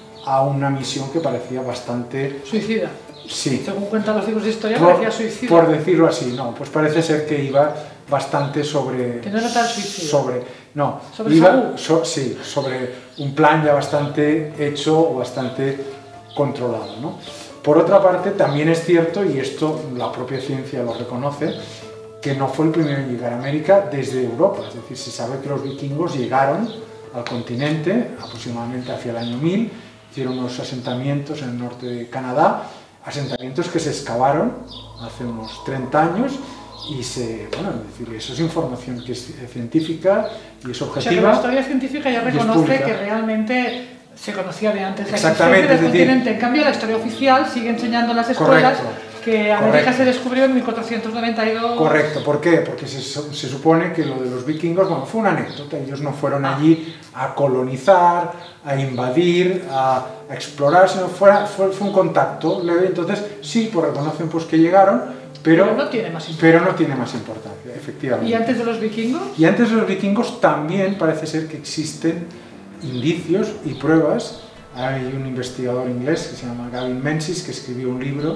a una misión que parecía bastante... Suicida. Sí. Según cuentan los libros de historia, por, parecía suicida. Por decirlo así, no, pues parece ser que iba bastante sobre... Que no era tan suicida. Sobre, no, ¿Sobre iba, so, sí, sobre un plan ya bastante hecho o bastante controlado, ¿no? Por otra parte, también es cierto, y esto la propia ciencia lo reconoce, que no fue el primero en llegar a América desde Europa. Es decir, se sabe que los vikingos llegaron al continente aproximadamente hacia el año mil, hicieron unos asentamientos en el norte de Canadá, asentamientos que se excavaron hace unos treinta años y se, bueno, es decir, eso es información que es científica y es objetiva. O sea, que la historia científica ya reconoce que realmente se conocía de antes la Exactamente, existencia del es decir, continente. En cambio, la historia oficial sigue enseñando en las escuelas correcto, que América correcto. se descubrió en mil cuatrocientos noventa y dos. Correcto, ¿por qué? Porque se, se supone que lo de los vikingos, bueno, fue una anécdota, ellos no fueron allí a colonizar, a invadir, a, a explorar, sino fuera, fue, fue un contacto leve. Entonces sí, pues reconocen pues que llegaron, pero, pero no tiene más importancia. Pero no tiene más importancia, efectivamente. ¿Y antes de los vikingos? Y antes de los vikingos también parece ser que existen indicios y pruebas. Hay un investigador inglés que se llama Gavin Menzies que escribió un libro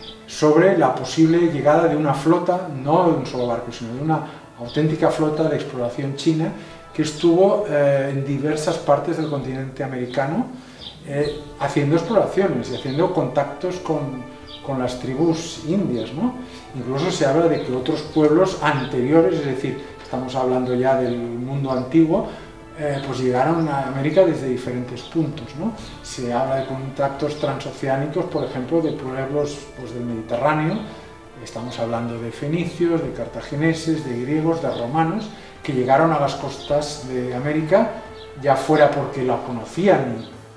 sobre la posible llegada de una flota, no de un solo barco, sino de una auténtica flota de exploración china que estuvo eh, en diversas partes del continente americano eh, haciendo exploraciones y haciendo contactos con, con las tribus indias, ¿no? Incluso se habla de que otros pueblos anteriores, es decir, estamos hablando ya del mundo antiguo, Eh, pues llegaron a América desde diferentes puntos, ¿no? Se habla de contactos transoceánicos, por ejemplo, de pueblos pues, del Mediterráneo. Estamos hablando de fenicios, de cartagineses, de griegos, de romanos, que llegaron a las costas de América, ya fuera porque la conocían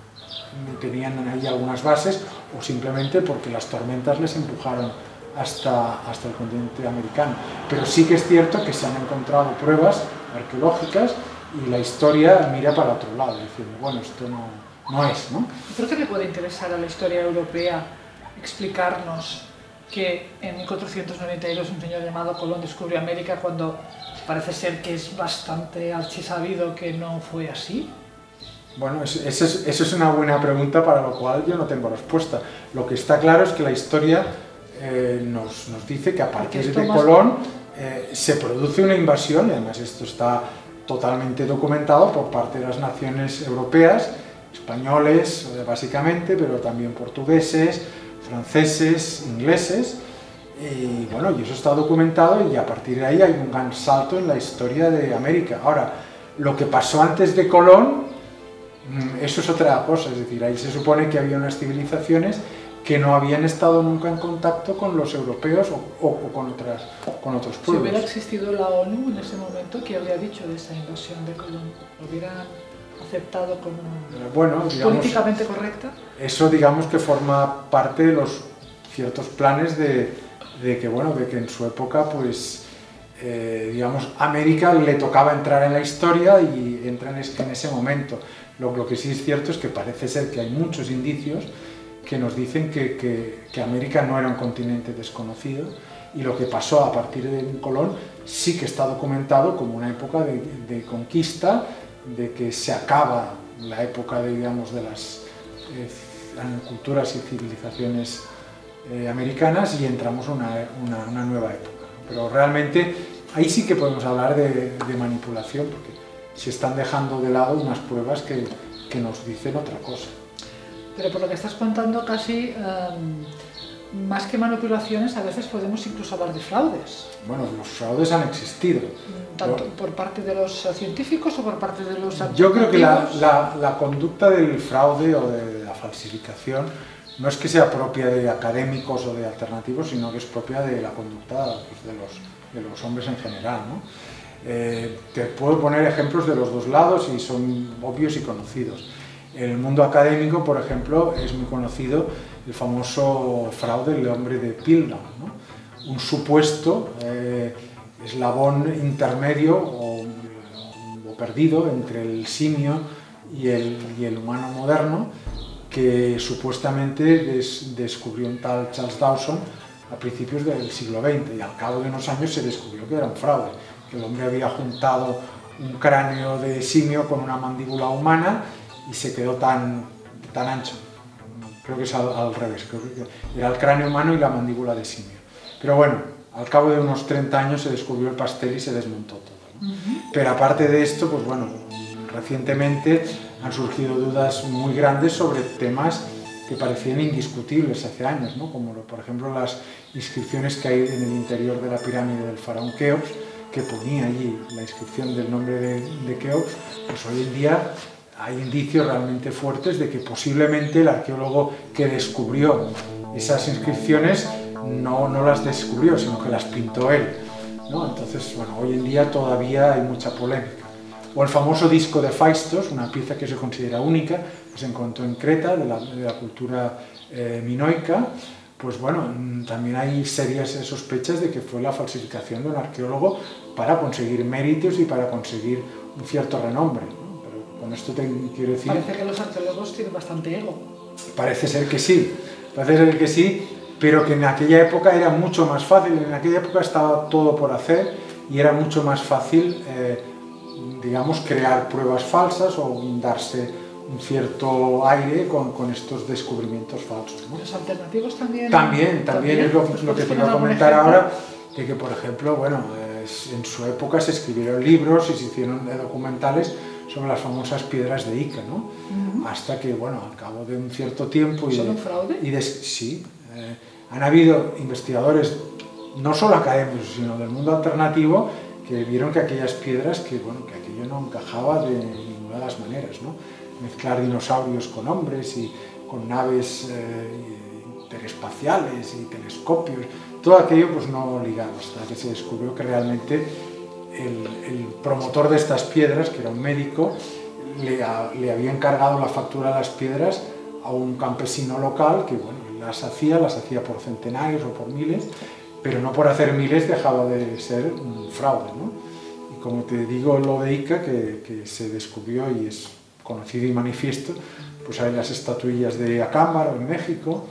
y tenían ahí algunas bases, o simplemente porque las tormentas les empujaron hasta, hasta el continente americano. Pero sí que es cierto que se han encontrado pruebas arqueológicas y la historia mira para otro lado, diciendo, bueno, esto no, no es, ¿no? ¿Por qué le puede interesar a la historia europea explicarnos que en mil cuatrocientos noventa y dos un señor llamado Colón descubrió América cuando parece ser que es bastante archisabido que no fue así? Bueno, eso es, eso es una buena pregunta para lo cual yo no tengo respuesta. Lo que está claro es que la historia eh, nos, nos dice que a partir de Colón eh, se produce una invasión, y además esto está totalmente documentado por parte de las naciones europeas, españoles básicamente, pero también portugueses, franceses, ingleses, y bueno, y eso está documentado y a partir de ahí hay un gran salto en la historia de América. Ahora, lo que pasó antes de Colón, eso es otra cosa, es decir, ahí se supone que había unas civilizaciones que no habían estado nunca en contacto con los europeos o, o, o con, otras, con otros pueblos. Si hubiera existido la ONU en ese momento, ¿qué habría dicho de esa invasión de Colón? ¿Lo hubieran aceptado como bueno, digamos, políticamente correcta? Eso digamos que forma parte de los ciertos planes de, de que, bueno, de que en su época, pues, eh, digamos, América le tocaba entrar en la historia y entra en, es, en ese momento. Lo, lo que sí es cierto es que parece ser que hay muchos indicios que nos dicen que, que, que América no era un continente desconocido y lo que pasó a partir de Colón sí que está documentado como una época de, de conquista, de que se acaba la época de, digamos, de las eh, culturas y civilizaciones eh, americanas y entramos en una, una, una nueva época. Pero realmente ahí sí que podemos hablar de, de manipulación, porque se están dejando de lado unas pruebas que, que nos dicen otra cosa. Pero por lo que estás contando, casi um, más que manipulaciones, a veces podemos incluso hablar de fraudes. Bueno, los fraudes han existido. ¿Tanto Lo, por parte de los científicos o por parte de los alternativos? Yo creo que la, la, la conducta del fraude o de la falsificación no es que sea propia de académicos o de alternativos, sino que es propia de la conducta, pues, de, los, de los hombres en general, ¿no? Eh, te puedo poner ejemplos de los dos lados y son obvios y conocidos. En el mundo académico, por ejemplo, es muy conocido el famoso fraude del hombre de Piltdown, ¿no? Un supuesto eh, eslabón intermedio o, o perdido entre el simio y el, y el humano moderno, que supuestamente des, descubrió un tal Charles Dawson a principios del siglo veinte, y al cabo de unos años se descubrió que era un fraude, que el hombre había juntado un cráneo de simio con una mandíbula humana y se quedó tan, tan ancho. Creo que es al, al revés, creo que era el cráneo humano y la mandíbula de simio. Pero bueno, al cabo de unos treinta años se descubrió el pastel y se desmontó todo, ¿no? Uh-huh. Pero aparte de esto, pues bueno, recientemente han surgido dudas muy grandes sobre temas que parecían indiscutibles hace años, ¿no? Como por ejemplo las inscripciones que hay en el interior de la pirámide del faraón Keops, que ponía allí la inscripción del nombre de, de Keops. Pues hoy en día hay indicios realmente fuertes de que posiblemente el arqueólogo que descubrió esas inscripciones no, no las descubrió, sino que las pintó él, ¿no? Entonces, bueno, hoy en día todavía hay mucha polémica. O el famoso disco de Phaistos, una pieza que se considera única, que se encontró en Creta, de la, de la cultura eh, minoica. Pues bueno, también hay serias sospechas de que fue la falsificación de un arqueólogo para conseguir méritos y para conseguir un cierto renombre, ¿no? Pero con esto te quiero decir... Parece que los arqueólogos tienen bastante ego. Parece ser que sí, parece ser que sí, pero que en aquella época era mucho más fácil, en aquella época estaba todo por hacer y era mucho más fácil, eh, digamos, crear pruebas falsas o darse un cierto aire con, con estos descubrimientos falsos, ¿no? ¿Los alternativos también? También, también, también es lo, lo que te iba a comentar ahora, de que, por ejemplo, bueno, es, en su época se escribieron libros y se hicieron documentales sobre las famosas piedras de Ica, ¿no? Uh-huh. Hasta que, bueno, al cabo de un cierto tiempo... Y ¿Son de, un fraude? Y de, sí, eh, han habido investigadores, no solo académicos, sino del mundo alternativo, que vieron que aquellas piedras, que, bueno, que aquello no encajaba de ninguna de las maneras, ¿no? Mezclar dinosaurios con hombres y con naves eh, interespaciales y telescopios, todo aquello pues no ligado, hasta que se descubrió que realmente el, el promotor de estas piedras, que era un médico, le, a, le había encargado la factura de las piedras a un campesino local que, bueno, las hacía, las hacía por centenarios o por miles, pero no por hacer miles dejaba de ser un fraude, ¿no? Y como te digo, lo de Ica, que, que se descubrió y es conocido y manifiesto, pues hay las estatuillas de Acámbaro en México,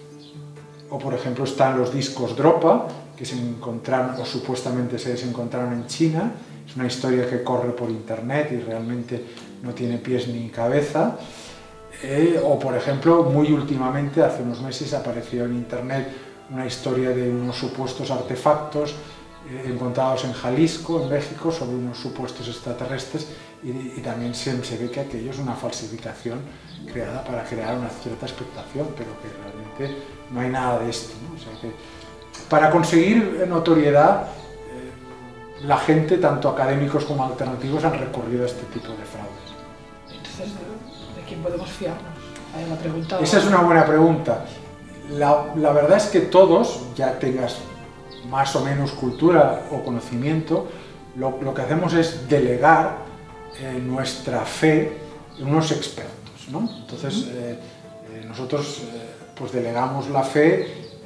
o por ejemplo están los discos Dropa, que se encontraron, o supuestamente se encontraron en China. Es una historia que corre por internet y realmente no tiene pies ni cabeza. Eh, o por ejemplo, muy últimamente, hace unos meses, apareció en internet una historia de unos supuestos artefactos eh, encontrados en Jalisco, en México, sobre unos supuestos extraterrestres, y, y también se, se ve que aquello es una falsificación creada para crear una cierta expectación, pero que realmente no hay nada de esto, ¿no? O sea que, para conseguir notoriedad, eh, la gente, tanto académicos como alternativos, han recurrido a este tipo de fraudes. Entonces, ¿de quién podemos fiarnos? Ahí la pregunta. Esa es una buena pregunta. La, la verdad es que todos, ya tengas más o menos cultura o conocimiento, lo, lo que hacemos es delegar eh, nuestra fe en unos expertos, ¿no? Entonces, eh, eh, nosotros eh, pues delegamos la fe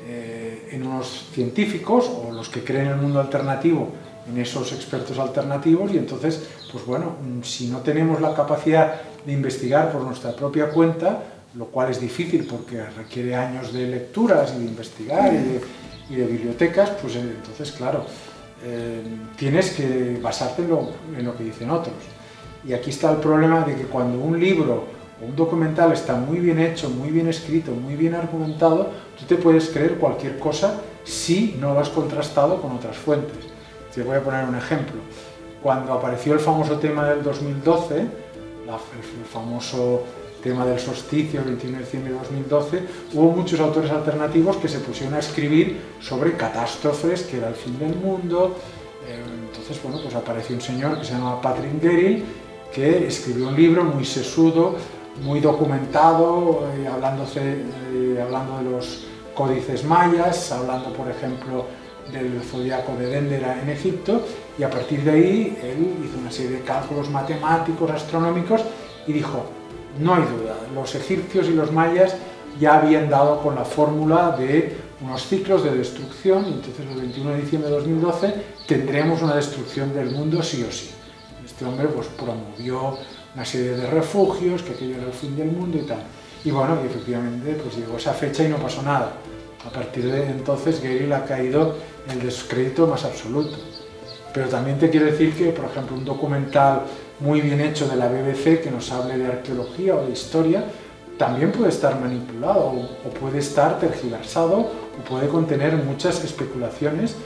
eh, en unos científicos, o los que creen en el mundo alternativo, en esos expertos alternativos, y entonces, pues bueno, si no tenemos la capacidad de investigar por nuestra propia cuenta, lo cual es difícil porque requiere años de lecturas y de investigar y de, y de bibliotecas, pues entonces, claro, eh, tienes que basarte en lo, en lo que dicen otros. Y aquí está el problema de que cuando un libro o un documental está muy bien hecho, muy bien escrito, muy bien argumentado, tú te puedes creer cualquier cosa si no lo has contrastado con otras fuentes. Te voy a poner un ejemplo. Cuando apareció el famoso tema del dos mil doce, la, el, el famoso tema del solsticio, el veintiuno de diciembre de dos mil doce, hubo muchos autores alternativos que se pusieron a escribir sobre catástrofes, que era el fin del mundo. Eh, entonces, bueno, pues apareció un señor que se llama Patrick Gerry, que escribió un libro muy sesudo, muy documentado, eh, hablándose, eh, hablando de los códices mayas, hablando, por ejemplo, del zodiaco de Dendera en Egipto, y a partir de ahí él hizo una serie de cálculos matemáticos, astronómicos, y dijo: no hay duda, los egipcios y los mayas ya habían dado con la fórmula de unos ciclos de destrucción, y entonces el veintiuno de diciembre de dos mil doce tendremos una destrucción del mundo sí o sí. Este hombre pues promovió una serie de refugios, que aquello era el fin del mundo y tal. Y bueno, y efectivamente pues llegó esa fecha y no pasó nada. A partir de entonces Gerry le ha caído el descrédito más absoluto. Pero también te quiero decir que, por ejemplo, un documental muy bien hecho de la B B C que nos hable de arqueología o de historia, también puede estar manipulado o, o puede estar tergiversado o puede contener muchas especulaciones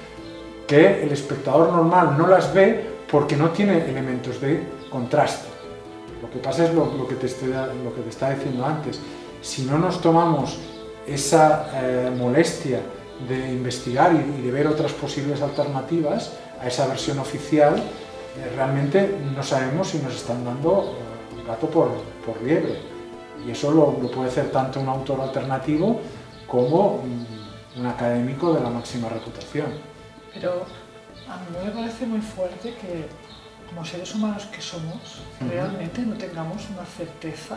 que el espectador normal no las ve porque no tiene elementos de contraste. Lo que pasa es lo, lo, que, te estoy, lo que te estaba diciendo antes. Si no nos tomamos esa eh, molestia de investigar y, y de ver otras posibles alternativas a esa versión oficial, eh, realmente no sabemos si nos están dando eh, gato por, por liebre. Y eso lo, lo puede hacer tanto un autor alternativo como un, un académico de la máxima reputación. Pero a mí me parece muy fuerte que, como seres humanos que somos, uh-huh. realmente no tengamos una certeza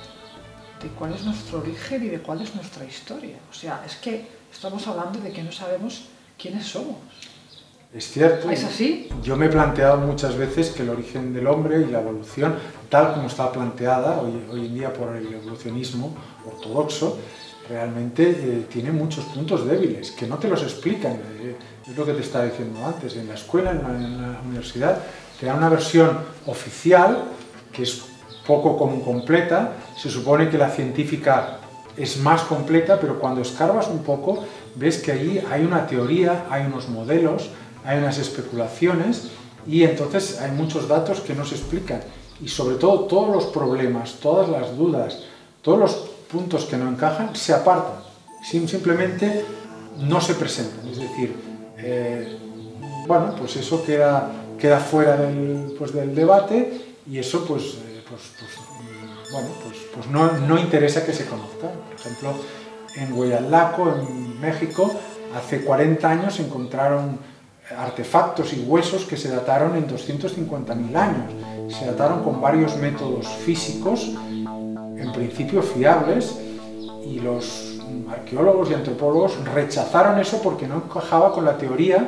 de cuál es nuestro origen y de cuál es nuestra historia. O sea, es que estamos hablando de que no sabemos quiénes somos. Es cierto. ¿Es así? Yo me he planteado muchas veces que el origen del hombre y la evolución, tal como está planteada hoy, hoy en día por el evolucionismo ortodoxo, realmente eh, tiene muchos puntos débiles, que no te los explican. Eh, es lo que te estaba diciendo antes. En la escuela, en la, en la universidad, te dan una versión oficial, que es poco como completa. Se supone que la científica es más completa, pero cuando escarbas un poco, ves que allí hay una teoría, hay unos modelos, hay unas especulaciones, y entonces hay muchos datos que no se explican. Y sobre todo, todos los problemas, todas las dudas, todos los puntos que no encajan, se apartan. Simplemente no se presentan. Es decir, eh, bueno, pues eso queda, queda fuera del, pues del debate, y eso pues, eh, pues, pues, bueno, pues, pues no, no interesa que se conozca. Por ejemplo, en Hueyatlaco, en México, hace cuarenta años se encontraron artefactos y huesos que se dataron en doscientos cincuenta mil años. Se dataron con varios métodos físicos, en principio fiables, y los arqueólogos y antropólogos rechazaron eso porque no encajaba con la teoría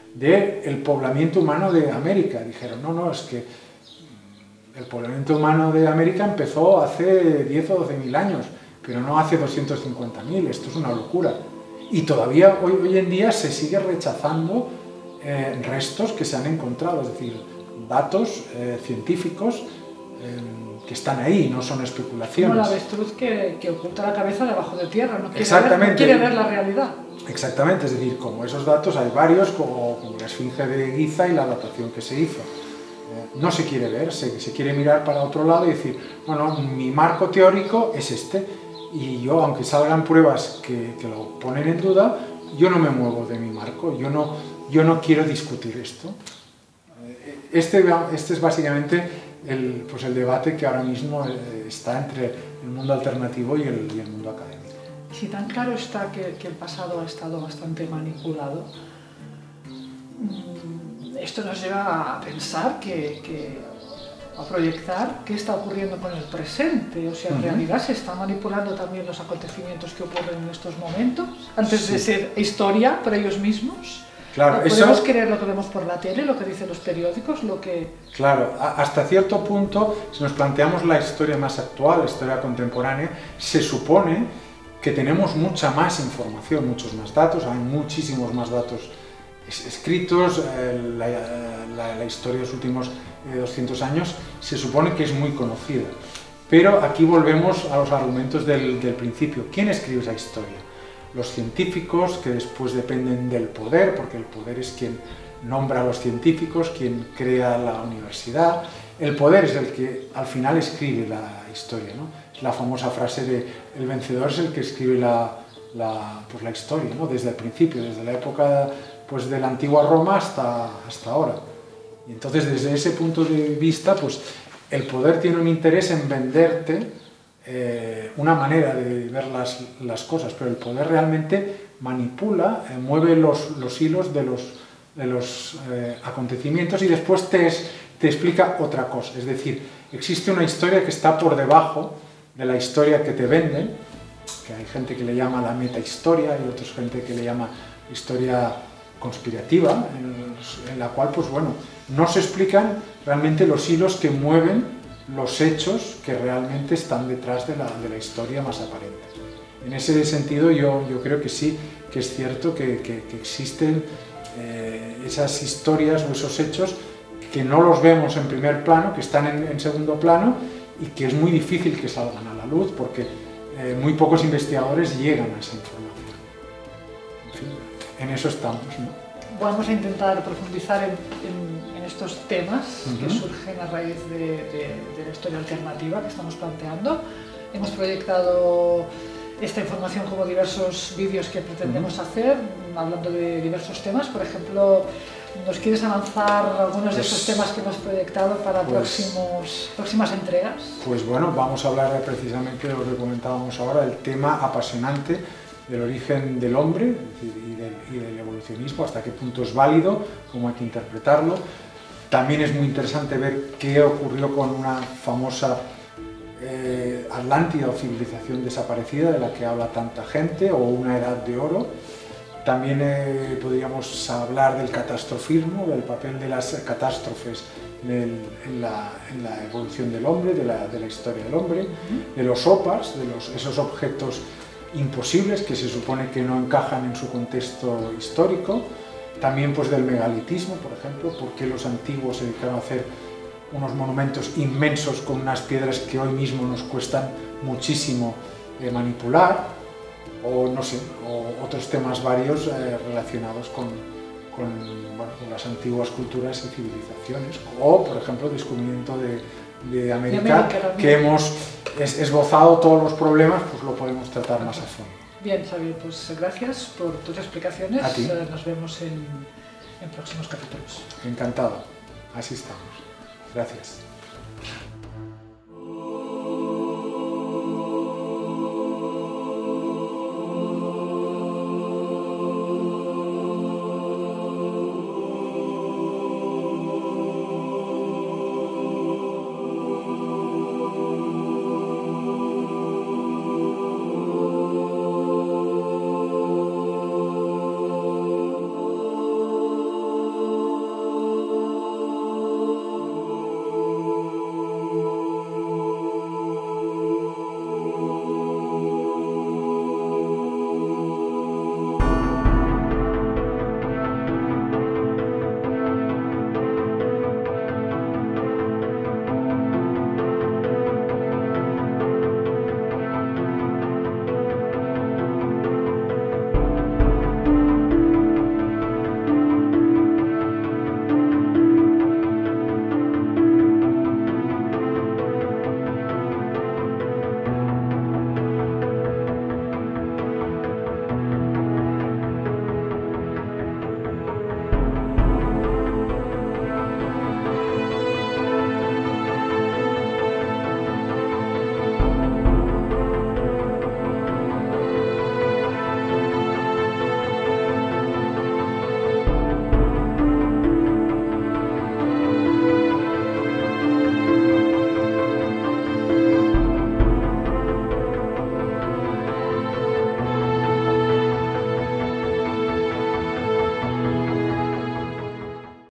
del poblamiento humano de América. Dijeron, no, no, es que el poblamiento humano de América empezó hace diez o doce mil años, pero no hace doscientos cincuenta mil, esto es una locura. Y todavía hoy, hoy en día se sigue rechazando eh, restos que se han encontrado, es decir, datos eh, científicos eh, que están ahí, no son especulaciones. Como la avestruz que, que oculta la cabeza debajo de tierra, no quiere, Exactamente. Ver, no quiere ver la realidad. Exactamente, es decir, como esos datos hay varios, como, como la esfinge de Giza y la datación que se hizo. Eh, no se quiere ver, se, se quiere mirar para otro lado y decir, bueno, mi marco teórico es este, y yo, aunque salgan pruebas que, que lo ponen en duda, yo no me muevo de mi marco, yo no, yo no quiero discutir esto. Este, este es básicamente el, pues el debate que ahora mismo está entre el mundo alternativo y el, y el mundo académico. Si tan claro está que, que el pasado ha estado bastante manipulado, esto nos lleva a pensar, que, que, a proyectar qué está ocurriendo con el presente. O sea, en uh-huh. realidad se están manipulando también los acontecimientos que ocurren en estos momentos, antes sí. de ser historia para ellos mismos. Claro, podemos eso... creer lo que vemos por la tele, lo que dicen los periódicos, lo que... Claro, hasta cierto punto, si nos planteamos la historia más actual, la historia contemporánea, se supone que tenemos mucha más información, muchos más datos, hay muchísimos más datos escritos, eh, la, la, la historia de los últimos eh, doscientos años se supone que es muy conocida. Pero aquí volvemos a los argumentos del, del principio. ¿Quién escribe esa historia? Los científicos, que después dependen del poder, porque el poder es quien nombra a los científicos, quien crea la universidad. El poder es el que al final escribe la historia, ¿no? Es la famosa frase de el vencedor es el que escribe la, la, pues la historia, ¿no? Desde el principio, desde la época pues, de la antigua Roma hasta, hasta ahora. Y entonces, desde ese punto de vista, pues, el poder tiene un interés en venderte eh, una manera de ver las, las cosas, pero el poder realmente manipula, eh, mueve los, los hilos de los, de los eh, acontecimientos y después te, es, te explica otra cosa. Es decir, existe una historia que está por debajo de la historia que te venden, que hay gente que le llama la metahistoria y otra gente que le llama historia conspirativa, en, en la cual, pues bueno, no se explican realmente los hilos que mueven los hechos que realmente están detrás de la, de la historia más aparente. En ese sentido, yo, yo creo que sí, que es cierto que, que, que existen eh, esas historias o esos hechos que no los vemos en primer plano, que están en, en segundo plano y que es muy difícil que salgan a la luz porque eh, muy pocos investigadores llegan a esa información. En fin, en eso estamos, ¿no? Vamos a intentar profundizar en, en, en estos temas uh-huh. que surgen a raíz de, de, de la historia alternativa que estamos planteando. Hemos proyectado esta información como diversos vídeos que pretendemos uh-huh. hacer, hablando de diversos temas. Por ejemplo, ¿nos quieres avanzar algunos pues, de esos temas que hemos proyectado para pues, próximos, próximas entregas? Pues bueno, vamos a hablar precisamente de lo que comentábamos ahora, el tema apasionante del origen del hombre y del, y del evolucionismo, hasta qué punto es válido, cómo hay que interpretarlo. También es muy interesante ver qué ocurrió con una famosa eh, Atlántida o civilización desaparecida de la que habla tanta gente, o una edad de oro. También eh, podríamos hablar del catastrofismo, del papel de las catástrofes en, el, en, la, en la evolución del hombre, de la, de la historia del hombre, uh-huh. de los opas, de los, esos objetos imposibles que se supone que no encajan en su contexto histórico. También pues del megalitismo, por ejemplo, por qué los antiguos se dedicaron a hacer unos monumentos inmensos con unas piedras que hoy mismo nos cuestan muchísimo eh, manipular, o no sé, o otros temas varios eh, relacionados con, con, bueno, con las antiguas culturas y civilizaciones, o por ejemplo el descubrimiento de, de América, de América que hemos es, esbozado todos los problemas, pues lo podemos tratar más a fondo. Bien, Xavier, pues gracias por tus explicaciones. A ti. Nos vemos en, en próximos capítulos. Encantado, así estamos. Gracias.